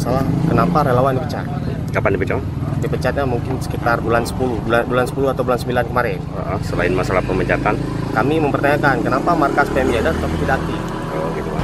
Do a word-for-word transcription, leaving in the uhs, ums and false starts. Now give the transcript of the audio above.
masalah kenapa relawan dipecat. Kapan dipecat? Dipecatnya mungkin sekitar bulan sepuluh, bulan, bulan sepuluh atau bulan sembilan kemarin. Uh, selain masalah pemecatan, kami mempertanyakan kenapa markas P M I ada tapi tidak aktif. oh gitu.